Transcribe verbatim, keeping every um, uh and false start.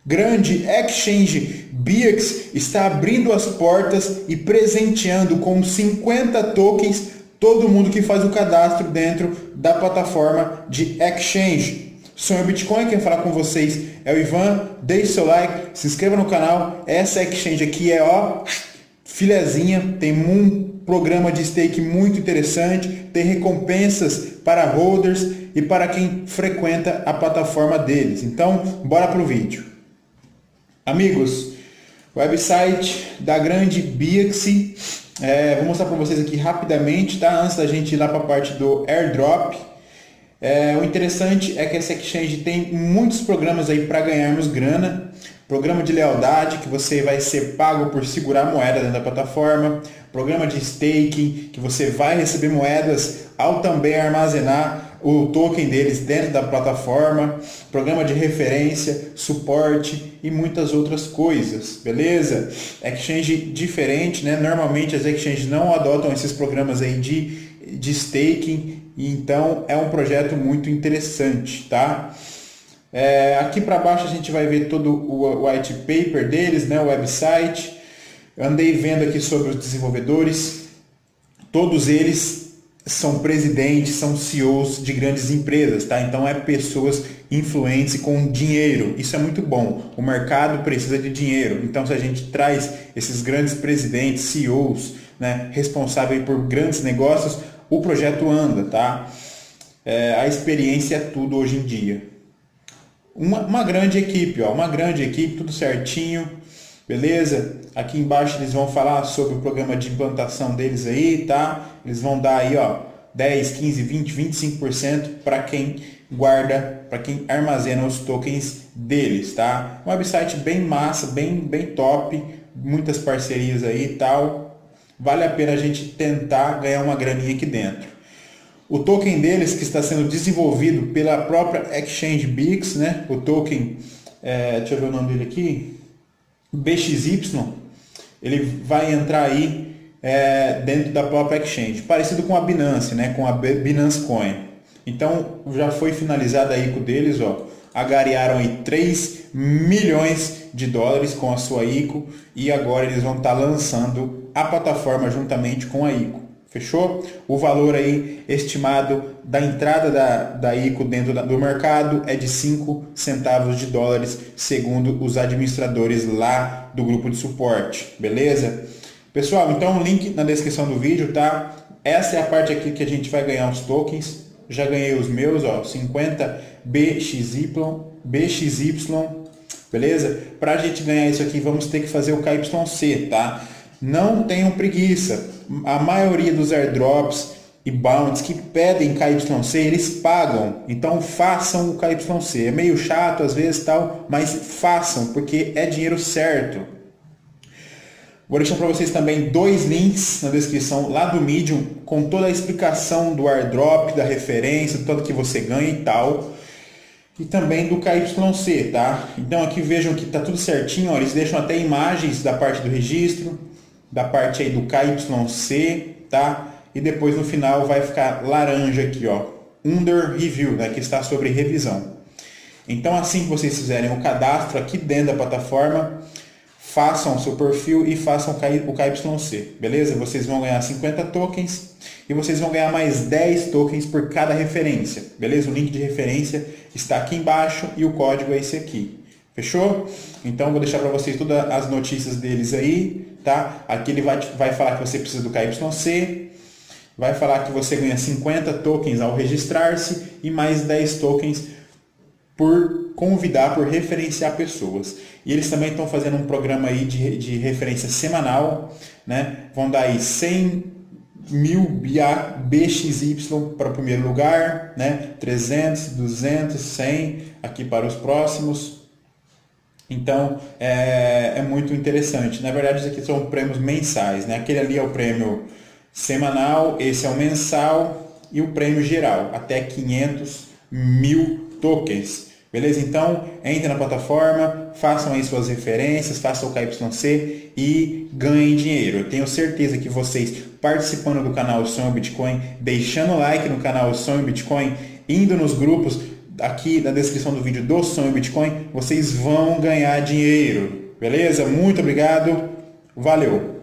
grande exchange B I X está abrindo as portas e presenteando com cinquenta tokens todo mundo que faz o cadastro dentro da plataforma de exchange. Sonho Bitcoin, quem falar com vocês é o Ivan. Deixe seu like, se inscreva no canal. Essa exchange aqui é ó, filezinha, tem um programa de stake muito interessante, tem recompensas para holders e para quem frequenta a plataforma deles. Então, bora pro vídeo. Amigos, website da grande B I X, é, vou mostrar para vocês aqui rapidamente, tá? Antes da gente ir lá para a parte do airdrop. É, o interessante é que essa exchange tem muitos programas aí para ganharmos grana. Programa de lealdade, que você vai ser pago por segurar moeda dentro da plataforma. Programa de staking, que você vai receber moedas ao também armazenar o token deles dentro da plataforma. Programa de referência, suporte e muitas outras coisas, beleza? Exchange diferente, né? Normalmente as exchanges não adotam esses programas aí de, de staking, então é um projeto muito interessante, tá? É, aqui para baixo a gente vai ver todo o white paper deles, né, o website. Eu andei vendo aqui sobre os desenvolvedores. Todos eles são presidentes, são C E Os de grandes empresas, tá? Então é pessoas influentes com dinheiro. Isso é muito bom. O mercado precisa de dinheiro. Então se a gente traz esses grandes presidentes, C E Os, né, responsáveis por grandes negócios, o projeto anda, tá? É, a experiência é tudo hoje em dia. Uma, uma grande equipe, ó, uma grande equipe, tudo certinho, beleza? Aqui embaixo eles vão falar sobre o programa de implantação deles aí, tá? Eles vão dar aí, ó, dez, quinze, vinte, vinte e cinco por cento para quem guarda, para quem armazena os tokens deles, tá? Um website bem massa, bem, bem top, muitas parcerias aí e tal. Vale a pena a gente tentar ganhar uma graninha aqui dentro. O token deles, que está sendo desenvolvido pela própria exchange B I X, né? O token, é, deixa eu ver o nome dele aqui, B X Y, ele vai entrar aí é, dentro da própria exchange, parecido com a Binance, né? Com a Binance Coin. Então já foi finalizado aí com deles, ó, agariaram aí três milhões de dólares com a sua I C O e agora eles vão estar lançando a plataforma juntamente com a I C O. Fechou? O valor aí estimado da entrada da, da I C O dentro da, do mercado é de cinco centavos de dólares, segundo os administradores lá do grupo de suporte. Beleza? Pessoal, então o link na descrição do vídeo, tá? Essa é a parte aqui que a gente vai ganhar os tokens. Já ganhei os meus, ó, cinquenta B X Y, B X Y, beleza? Para a gente ganhar isso aqui, vamos ter que fazer o K Y C, tá? Não tenham preguiça. A maioria dos airdrops e bounties que pedem K Y C, eles pagam. Então façam o K Y C. É meio chato às vezes, tal, mas façam, porque é dinheiro certo. Vou deixar para vocês também dois links na descrição lá do Medium, com toda a explicação do airdrop, da referência, do tanto que você ganha e tal. E também do K Y C, tá? Então aqui vejam que tá tudo certinho, ó, eles deixam até imagens da parte do registro, da parte aí do K Y C, tá? E depois no final vai ficar laranja aqui, ó, under review, né? Que está sobre revisão. Então assim que vocês fizerem o cadastro aqui dentro da plataforma, façam o seu perfil e façam o K Y C, beleza? Vocês vão ganhar cinquenta tokens e vocês vão ganhar mais dez tokens por cada referência, beleza? O link de referência está aqui embaixo e o código é esse aqui. Fechou? Então vou deixar para vocês todas as notícias deles aí, tá? Aqui ele vai, vai falar que você precisa do K Y C, vai falar que você ganha cinquenta tokens ao registrar-se e mais dez tokens por convidar, por referenciar pessoas. E eles também estão fazendo um programa aí de, de referência semanal, né? Vão dar aí cem mil B X Y para o primeiro lugar, né? trezentos, duzentos, cem aqui para os próximos. Então é, é muito interessante. Na verdade, isso aqui são prêmios mensais, né? Aquele ali é o prêmio semanal, esse é o mensal e o prêmio geral, até quinhentos mil tokens. Beleza? Então, entre na plataforma, façam aí suas referências, façam o K Y C e ganhem dinheiro. Eu tenho certeza que vocês participando do canal Sonho Bitcoin, deixando o like no canal Sonho Bitcoin, indo nos grupos aqui na descrição do vídeo do Sonho Bitcoin, vocês vão ganhar dinheiro. Beleza? Muito obrigado. Valeu!